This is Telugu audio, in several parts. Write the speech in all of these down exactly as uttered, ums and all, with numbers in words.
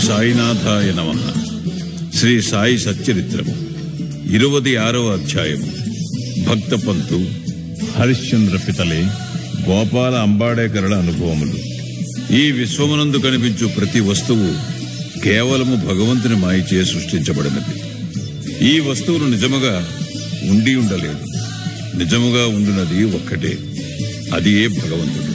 సాయినాథాయ నమః. శ్రీ సాయి సచ్చరిత్రము ఇరవది ఆరవ అధ్యాయము. భక్త పంతు, హరిశ్చంద్ర పితలే, గోపాల అంబాడేకరుల అనుభవములు. ఈ విశ్వమునందు కనిపించు ప్రతి వస్తువు కేవలము భగవంతుని మాయచే సృష్టించబడినది. ఈ వస్తువులు నిజముగా ఉండి ఉండలేదు. నిజముగా ఉండునది ఒక్కటే, అది ఏ భగవంతుడు.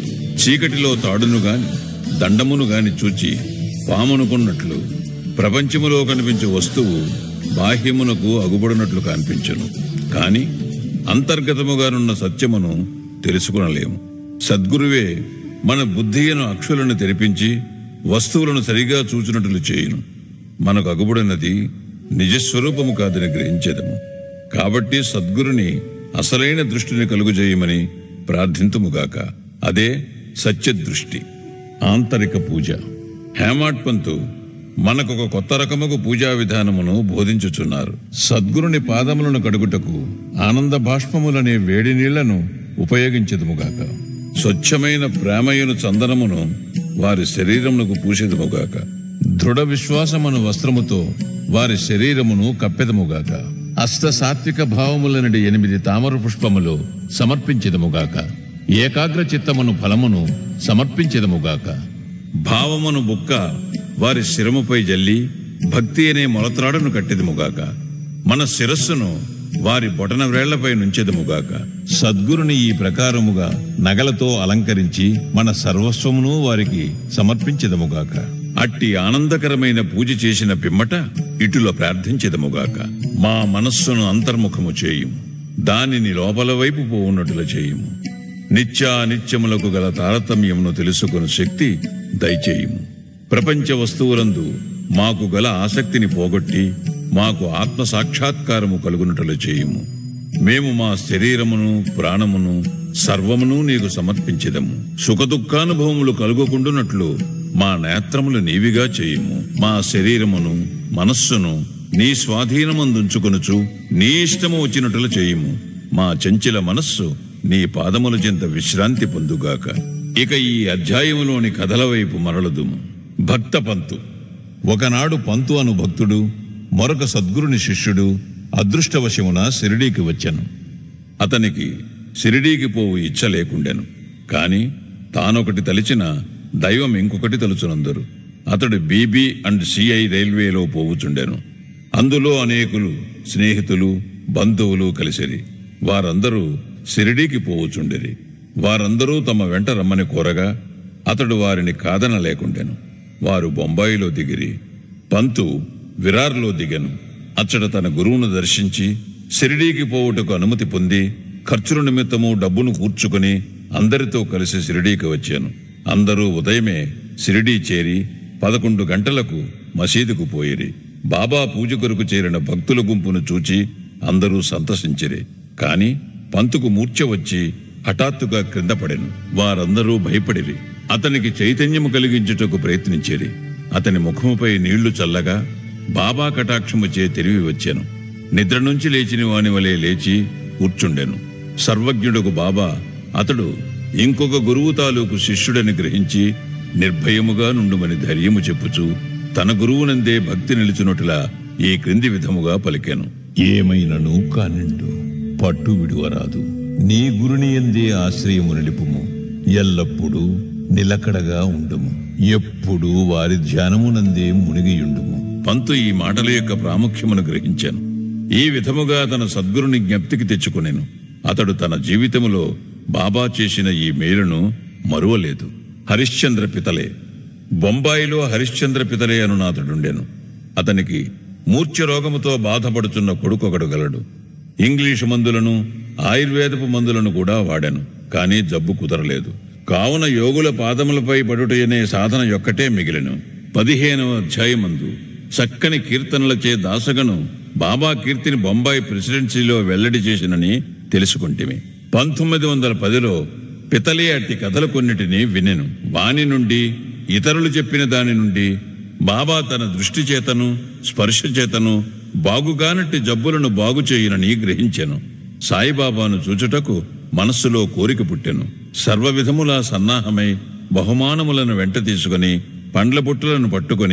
చీకటిలో తాడును గాని దండమును గాని చూచి పామనుకున్నట్లు ప్రపంచములో కనిపించే వస్తువు బాహ్యమునకు అగుబడినట్లు కనిపించును. కాని అంతర్గతముగానున్న సత్యమును తెలుసుకునలేము. సద్గురువే మన బుద్ధియను అక్షులను తెరిపించి వస్తువులను సరిగా చూచినట్లు చేయును. మనకు అగుబడినది నిజస్వరూపము కాదని గ్రహించేదము. కాబట్టి సద్గురుని అసలైన దృష్టిని కలుగుజేయమని ప్రార్థింతుముగాక. అదే సత్యదృష్టి. ఆంతరిక పూజ. హేమాడ్ పంతు మనకొక కొత్త రకముకు పూజా విధానమును బోధించుచున్నారు. సద్గురుని పాదములను కడుగుటకు ఆనంద బాష్పములనే వేడి నీళ్లను ఉపయోగించదుముగాక. స్వచ్ఛమైన ప్రేమయును చందనమును వారి శరీరమునకు పూసేదముగాక. దృఢ విశ్వాసమును వస్త్రముతో వారి శరీరమును కప్పెదముగాక. అష్ట సాత్విక భావములనడి ఎనిమిది తామర పుష్పములు సమర్పించెదముగాక. ఏకాగ్ర చిత్తమును ఫలమును సమర్పించెదముగాక. భావమును బుక్క వారి శిరముపై జల్లి భక్తి అనే మొలత్రాడును కట్టెదముగాక. మన శిరస్సును వారి బొటన వ్రేళ్లపై నుంచెదముగాక. సద్గురుని ఈ ప్రకారముగా నగలతో అలంకరించి మన సర్వస్వమును వారికి సమర్పించెదముగాక. అట్టి ఆనందకరమైన పూజ చేసిన పిమ్మట ఇటుల ప్రార్థించెదముగాక. మా మనస్సును అంతర్ముఖము చేయుము, దానిని లోపల వైపు పోవున్నట్లు చేయుము. నిత్యానిత్యములకు గల తారతమ్యమును తెలుసుకుని శక్తి దయచేయుము. ప్రపంచ వస్తువులందు మాకు గల ఆసక్తిని పోగొట్టి మాకు ఆత్మ సాక్షాత్కారము కలుగునట్లు చేయుము. మేము మా శరీరమును ప్రాణమును సర్వమును నీకు సమర్పించెదము. సుఖదుఖానుభవములు కలుగకుండునట్లు మా నేత్రములు నీవిగా చేయుము. మా శరీరమును మనస్సును నీ స్వాధీనమందుంచుకొనుచు నీ ఇష్టము వచ్చినట్లు చేయుము. మా చంచల మనస్సు నీ పాదముల చెంత విశ్రాంతి పొందుగాక. ఇక ఈ అధ్యాయములోని కథల వైపు మరలదుము. భక్త పంతు. ఒకనాడు పంతు అను భక్తుడు మరొక సద్గురుని శిష్యుడు అదృష్టవశమున షిరిడీకి వచ్చెను. అతనికి షిరిడీకి పోవు ఇచ్చ లేకుండెను. కాని తానొకటి తలిచిన దైవం ఇంకొకటి తలుచునందరు. అతడు బీబీ అండ్ సిఐ రైల్వేలో పోవుచుండెను. అందులో అనేకులు స్నేహితులు బంధువులు కలిసిరి. వారందరూ షిరిడీకి పోవుచుండిరి. వారందరూ తమ వెంట రమ్మని కోరగా అతడు వారిని కాదన లేకుండెను. వారు బొంబాయిలో దిగిరి. పంతు విరార్లో దిగెను. అచ్చట తన గురువును దర్శించి షిరిడీకి పోవుటకు అనుమతి పొంది ఖర్చుల నిమిత్తము డబ్బును కూర్చుకుని అందరితో కలిసి షిరిడీకి వచ్చాను. అందరూ ఉదయమే షిరిడీ చేరి పదకొండు గంటలకు మసీదుకు పోయిరి. బాబా పూజ కొరకు చేరిన భక్తుల గుంపును చూచి అందరూ సంతసించిరి. కాని పంతుకు మూర్ఛ వచ్చి హఠాత్తుగా క్రింద పడెను. వారందరూ భయపడిరి. అతనికి చైతన్యము కలిగించుటకు ప్రయత్నించిరి. అతని ముఖముపై నీళ్లు చల్లగా బాబా కటాక్షము చే తిరిగి వచ్చాను. నిద్ర నుంచి లేచిన వాని వలె లేచి కూర్చుండెను. సర్వజ్ఞుడుకు బాబా అతడు ఇంకొక గురువు తాలూకు శిష్యుడని గ్రహించి నిర్భయముగా నుండుమని ధైర్యము చెప్పుచు తన గురువునందే భక్తి నిలుచున్నట్లా ఈ క్రింది విధముగా పలికెను. ఏమైనను కానిండు పట్టు విడువరాదు. నీ గురుని ఎందే ఆశ్రయము నిలుపుము. ఎల్లప్పుడూ నిలకడగా ఉండుము. ఎప్పుడు వారి ధ్యానమునందే మునిగియుండుము. పంతు ఈ మాటల యొక్క ప్రాముఖ్యమును గ్రహించాను. ఈ విధముగా తన సద్గురుని జ్ఞప్తికి తెచ్చుకునేను. అతడు తన జీవితములో బాబా చేసిన ఈ మేలును మరువలేదు. హరిశ్చంద్ర పితలే. బొంబాయిలో హరిశ్చంద్ర పితలే అనునాథుడుండెను. అతనికి మూర్ఛ రోగముతో బాధపడుతున్న కొడుకొకడు గలడు. ఇంగ్లీషు మందులను ఆయుర్వేదపు మందులను కూడా వాడాను. కాని జబ్బు కుదరలేదు. కావున యోగుల పాదములపై పడుటయనే సాధన యొక్కటే మిగిలెను. పదిహేనవ అధ్యాయమందు చక్కని కీర్తనలచే దాసగను బాబా కీర్తిని బొంబాయి ప్రెసిడెన్సీలో వెల్లడి చేసినని తెలుసుకుంటిమి. పంతొమ్మిది వందల పదిలో పితలే అట్టి కథలు కొన్నిటిని వినెను. వాని నుండి ఇతరులు చెప్పిన దాని నుండి బాబా తన దృష్టి చేతను స్పర్శ చేతను బాగుగానట్టి జబ్బులను బాగు చేయునని గ్రహించెను. సాయిబాబాను చూచుటకు మనస్సులో కోరిక పుట్టెను. సర్వ విధములా సన్నాహమై బహుమానములను వెంట తీసుకుని పండ్ల బుట్టలను పట్టుకుని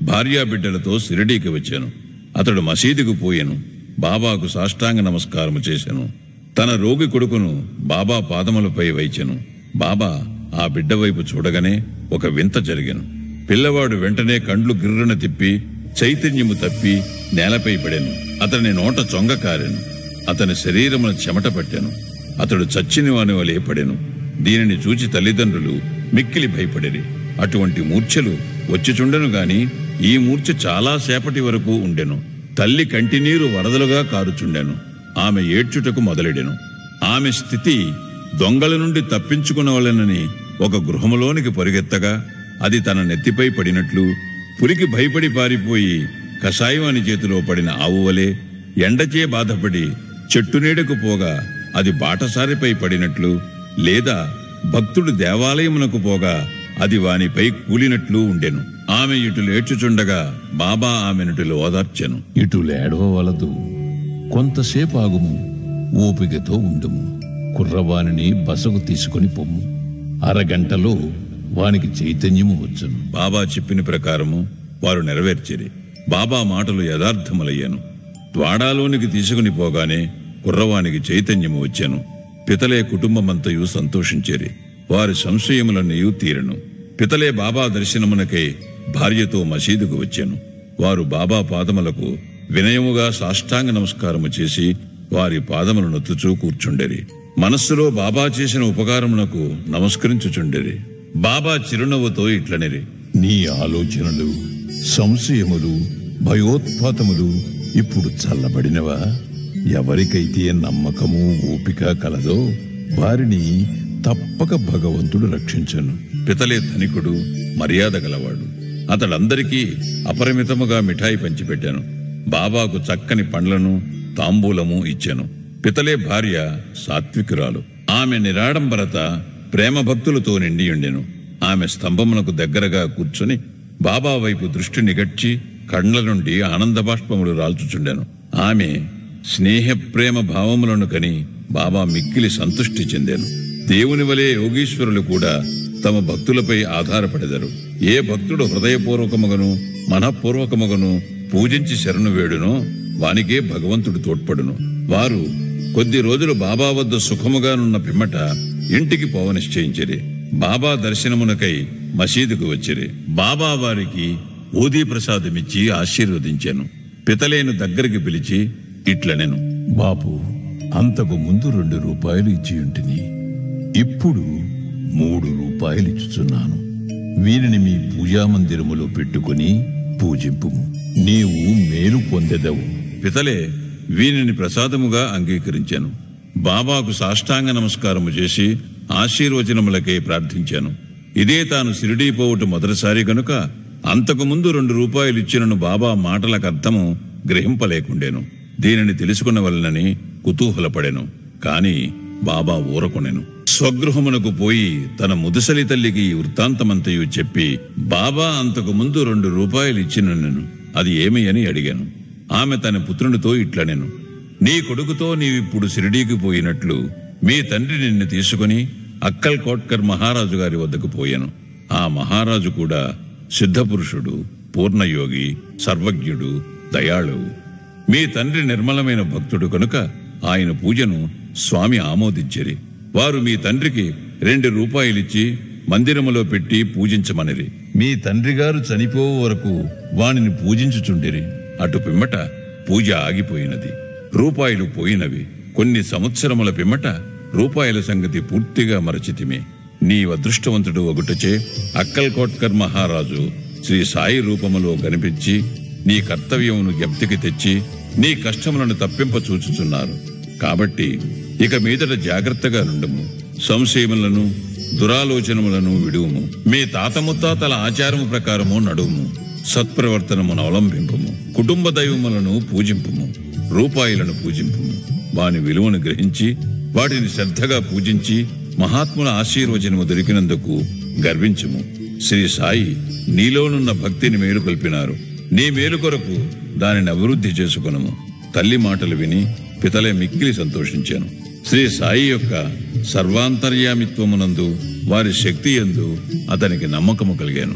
భార్యాబిడ్డలతో షిరిడీకి వచ్చాను. అతడు మసీదుకు పోయాను. బాబాకు సాష్టాంగ నమస్కారము చేశాను. తన రోగి కొడుకును బాబా పాదములపై వైచెను. బాబా ఆ బిడ్డ వైపు చూడగానే ఒక వింత జరిగెను. పిల్లవాడు వెంటనే కండ్లు గిర్రున తిప్పి చైతన్యము తప్పి నేలపై పడెను. అతని నోట చొంగ కారెను. అతని శరీరమును చెమట పట్టాను. అతడు చచ్చిన వాని వలె పడెను. దీనిని చూచి తల్లిదండ్రులు మిక్కిలి భయపడిరి. అటువంటి మూర్ఛలు వచ్చిచుండెను గాని ఈ మూర్ఛ చాలా సేపటి వరకు ఉండెను. తల్లి కంటినీరు వరదలుగా కారుచుండెను. ఆమె ఏడ్చుటకు మొదలెడెను. ఆమె స్థితి దొంగల నుండి తప్పించుకునవలెనని ఒక గృహములోనికి పరిగెత్తగా అది తన నెత్తిపై పడినట్లు, పులికి భయపడి పారిపోయి కషాయవాని చేతిలో పడిన ఆవువలే, ఎండచే బాధపడి చెట్టు నీడకు పోగా అది బాటసారిపై పడినట్లు, లేదా భక్తుడు దేవాలయమునకు పోగా అది వానిపై కూలినట్లు ఉండెను. ఆమె ఇటు లేచుచుండగా బాబా ఆమెనుటిలో ఓదార్చెను. ఇటు లేడవలదు, కొంతసేపు ఆగుము, ఓపికతో ఉండుము. కుర్రవానిని బసకు తీసుకుని పొమ్ము. అరగంటలో వానికి చైతన్యము వచ్చును. బాబా చెప్పిన ప్రకారము వారు నెరవేర్చిరి. బాబా మాటలు యథార్థములయ్యాను. ద్వాడాలోనికి తీసుకుని పోగానే కుర్రవానికి చైతన్యము వచ్చాను. పితలే కుటుంబమంతయు సంతోషించేరి. వారి సంశయములన్నయూ తీరెను. పితలే బాబా దర్శనమునకై భార్యతో మసీదుకు వచ్చాను. వారు బాబా పాదములకు వినయముగా సాష్టాంగ నమస్కారము చేసి వారి పాదములు నొత్తుచూ కూర్చుండెరి. మనస్సులో బాబా చేసిన ఉపకారమునకు నమస్కరించుచుండెరి. బాబా చిరునవ్వుతో ఇట్లనిరి, నీ ఆలోచనలు, సంశయములు, భయోత్పాతములు ఇప్పుడు చల్లబడినవా? ఎవరికైతే నమ్మకము, ఓపిక కలదో వారిని తప్పక భగవంతుడు రక్షించను. పితలే ధనికుడు, మర్యాద గలవాడు. అతడందరికీ అపరిమితముగా మిఠాయి పంచిపెట్టాను. బాబాకు చక్కని పండ్లను తాంబూలము ఇచ్చాను. పితలే భార్య సాత్వికురాలు. ఆమె నిరాడంబరత ప్రేమ భక్తులతో నిండియుండెను. ఆమె స్తంభమునకు దగ్గరగా కూర్చుని బాబా వైపు దృష్టి నిగడ్చి కండ్ల నుండి ఆనంద బాష్పములు రాల్చుచుండెను. ఆమె స్నేహ ప్రేమ భావములను కని బాబా మిక్కిలి సంతృష్టి చెందాను. దేవుని వలె యోగీశ్వరులు కూడా తమ భక్తులపై ఆధారపడెదరు. ఏ భక్తుడు హృదయపూర్వకముగను మనఃపూర్వకముగను పూజించి శరణు వేడునో వానికే భగవంతుడు తోడ్పడును. వారు కొద్ది రోజులు బాబా వద్ద సుఖముగానున్న పిమ్మట ఇంటికి పోవ నిశ్చయించిరి. బాబా దర్శనమునకై మసీదుకు వచ్చిరి. బాబా వారికి ఊదీ ప్రసాదమిచ్చి ఆశీర్వదించాను. పితలేను దగ్గరికి పిలిచి ఇట్లనెను, బాపు, అంతకు ముందు రెండు రూపాయలు ఇచ్చి ఉంటిని, ఇప్పుడు మూడు రూపాయలు ఇచ్చుచున్నాను. వీరిని మీ పూజామందిరములో పెట్టుకుని పూజింపుము. నీవు మేలు పొందెదవు. పితలే వీనిని ప్రసాదముగా అంగీకరించాను. బాబాకు సాష్టాంగ నమస్కారము చేసి ఆశీర్వచనములకై ప్రార్థించాను. ఇదే తాను షిరిడీ పోవుట మొదటిసారి గనుక అంతకుముందు రెండు రూపాయలు ఇచ్చినను బాబా మాటలకు అర్థము గ్రహింపలేకుండెను. దీనిని తెలుసుకునవలనని కుతూహలపడెను. కాని బాబా ఊరకొనెను. స్వగృహమునకు పోయి తన ముదుసలి తల్లికి ఈ వృత్తాంతమంతయు చెప్పి, బాబా అంతకు ముందు రెండు రూపాయలు ఇచ్చినను, అది ఏమి అని అడిగాను. ఆమె తన పుత్రునితో ఇట్లనెను, నీ కొడుకుతో నీవిప్పుడు షిరిడీకి పోయినట్లు మీ తండ్రి నిన్ను తీసుకుని అక్కల్ కోట్కర్ మహారాజు గారి వద్దకు పోయాను. ఆ మహారాజు కూడా సిద్ధపురుషుడు, పూర్ణయోగి, సర్వజ్ఞుడు, దయాళువు. మీ తండ్రి నిర్మలమైన భక్తుడు కనుక ఆయన పూజను స్వామి ఆమోదించిరి. వారు మీ తండ్రికి రెండు రూపాయలిచ్చి మందిరములో పెట్టి పూజించమనిరి. మీ తండ్రి గారు చనిపో వరకు వానిని పూజించుచుండిరి. అటు పిమ్మట పూజ ఆగిపోయినది. రూపాయలు పోయినవి. కొన్ని సంవత్సరముల పిమ్మట రూపాయల సంగతి పూర్తిగా మరచితిమే. నీ అదృష్టవంతుడు ఒకటచే అక్కల్ కోట్కర్ మహారాజు శ్రీ సాయి రూపములో కనిపించి నీ కర్తవ్యమును జ్ఞప్తికి తెచ్చి నీ కష్టములను తప్పింప చూచుచున్నారు. కాబట్టి ఇక మీదట జాగ్రత్తగా నుండుము. సంశయములను దురాలోచనములను విడువుము. మీ తాత ముత్తాతల ఆచారము ప్రకారము నడువుము. సత్ప్రవర్తనమును అవలంబింపుము. కుటుంబ దైవములను పూజింపుము. రూపాయలను పూజింపుము. వాని విలువను గ్రహించి వాటిని శ్రద్ధగా పూజించి మహాత్ముల ఆశీర్వచనము దొరికినందుకు గర్వించుము. శ్రీ సాయి నీలోనున్న భక్తిని మేలుకొల్పినారు. నీ మేలు కొరకు దానిని అభివృద్ధి చేసుకొనుము. తల్లి మాటలు విని పితలే మిక్కిలి సంతోషించాను. శ్రీ సాయి యొక్క సర్వాంతర్యామిత్వమునందు వారి శక్తి యందు అతనికి నమ్మకము కలిగాను.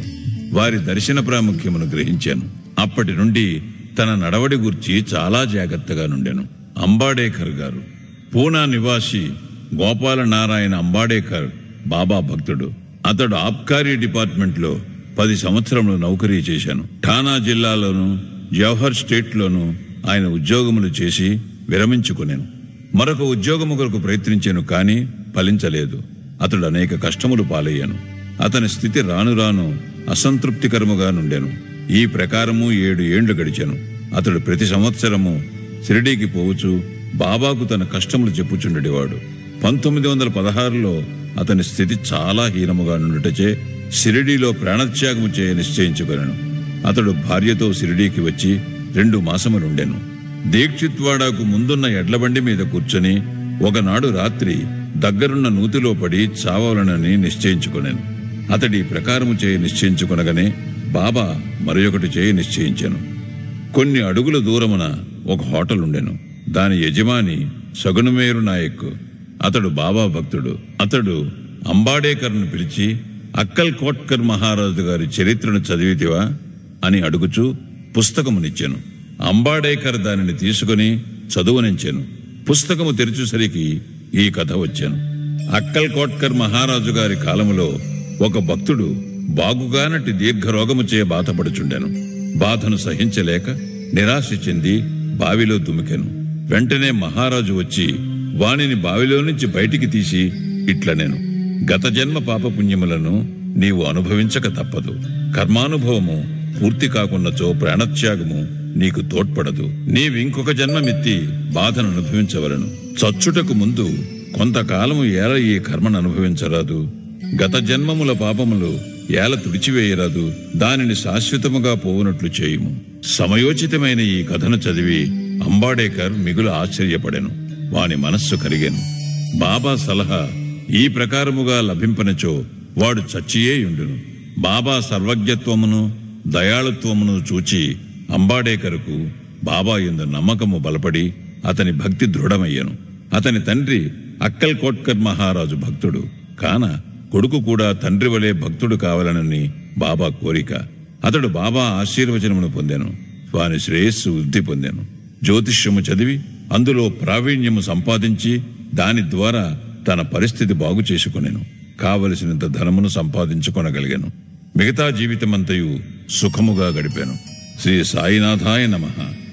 వారి దర్శన ప్రాముఖ్యమును గ్రహించాను. అప్పటి నుండి తన నడవడి గురించి చాలా జాగ్రత్తగా నుండెను. అంబాడేకర్ గారు పూనా నివాసి గోపాల నారాయణ అంబాడేకర్ బాబా భక్తుడు. అతడు ఆబ్కారీ డిపార్ట్మెంట్ లో పది సంవత్సరములు నౌకరీ చేశాను. ఠానా జిల్లాలోను జవహర్ స్టేట్ లోను ఆయన ఉద్యోగములు చేసి విరమించుకునేను. మరొక ఉద్యోగము కొరకు ప్రయత్నించాను, కాని ఫలించలేదు. అతడు అనేక కష్టములు పాలయ్యాను. అతని స్థితి రాను రాను అసంతృప్తికరముగా నుండెను. ఈ ప్రకారము ఏడు ఏండ్లు గడిచాను. అతడు ప్రతి సంవత్సరము షిరిడీకి పోవచ్చు బాబాకు తన కష్టములు చెప్పుచుండేవాడు. పంతొమ్మిది వందల పదహారులో అతని స్థితి చాలా హీనముగా నుండుటచే షిరిడీలో ప్రాణత్యాగము చేయ నిశ్చయించుకొనెను. అతడు భార్యతో షిరిడీకి వచ్చి రెండు మాసములుండెను. దీక్షిత్వాడాకు ముందున్న ఎడ్లబండి మీద కూర్చొని ఒకనాడు రాత్రి దగ్గరున్న నూతిలో పడి చావాలనని నిశ్చయించుకొనెను. అతడి ప్రకారము చేయ నిశ్చయించుకొనగానే బాబా మరొకటి చేయ నిశ్చయించాను. కొన్ని అడుగుల దూరమున ఒక హోటల్ ఉండెను. దాని యజమాని సగుణమేరు నాయక్. అతడు బాబా భక్తుడు. అతడు అంబాడేకర్ను పిలిచి, అక్కల్ కోట్కర్ మహారాజు గారి చరిత్రను చదివితివా అని అడుగుచూ పుస్తకమునిచ్చాను. అంబాడేకర్ దానిని తీసుకుని చదువునించాను. పుస్తకము తెరిచేసరికి ఈ కథ వచ్చాను. అక్కల్ కోట్కర్ మహారాజు గారి కాలములో ఒక భక్తుడు బాగుగానటి దీర్ఘరోగము చే బాధపడుచుండెను. బాధను సహించలేక నిరాశ చెంది బావిలో దుమికెను. వెంటనే మహారాజు వచ్చి వానిని బావిలో నుంచి బయటికి తీసి ఇట్లనెను, గత జన్మ పాపపుణ్యములను నీవు అనుభవించక తప్పదు. కర్మానుభవము పూర్తి కాకున్నచో ప్రాణత్యాగము నీకు తోడ్పడదు. నీవింకొక జన్మమెత్తి బాధను అనుభవించవలను. చచ్చుటకు ముందు కొంతకాలము ఏల ఈ కర్మను అనుభవించరాదు. గత జన్మముల పాపములు ఏల తుడిచివేయరాదు. దానిని శాశ్వతముగా పోవునట్లు చేయుము. సమయోచితమైన ఈ కథను చదివి అంబాడేకర్ మిగులు ఆశ్చర్యపడెను. వాని మనస్సు కరిగెను. బాబా సలహా ఈ ప్రకారముగా లభింపనచో వాడు చచ్చియేయుండును. బాబా సర్వజ్ఞత్వమును దయాళుత్వమును చూచి అంబాడేకరుకు బాబా యందు నమ్మకము బలపడి అతని భక్తి దృఢమయ్యను. అతని తండ్రి అక్కల్ కోట్కర్ మహారాజు భక్తుడు కాన కొడుకు కూడా తండ్రి వలె భక్తుడు కావాలనని బాబా కోరిక. అతడు బాబా ఆశీర్వచనమును పొందెను. వాని శ్రేయస్సు వృద్ధి పొందెను. జ్యోతిష్యము చదివి అందులో ప్రావీణ్యము సంపాదించి దాని ద్వారా తన పరిస్థితి బాగు చేసుకునేను. కావలసినంత ధనమును సంపాదించుకొనగలిగాను. మిగతా జీవితమంతయు సుఖముగా గడిపాను. శ్రీ సాయినాథాయ నమః.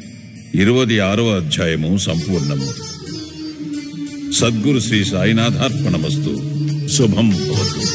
ఇరవై ఆరవ అధ్యాయము సంపూర్ణము. సద్గురు శ్రీ సాయినాథార్పణమస్తు. శుభం భవతు.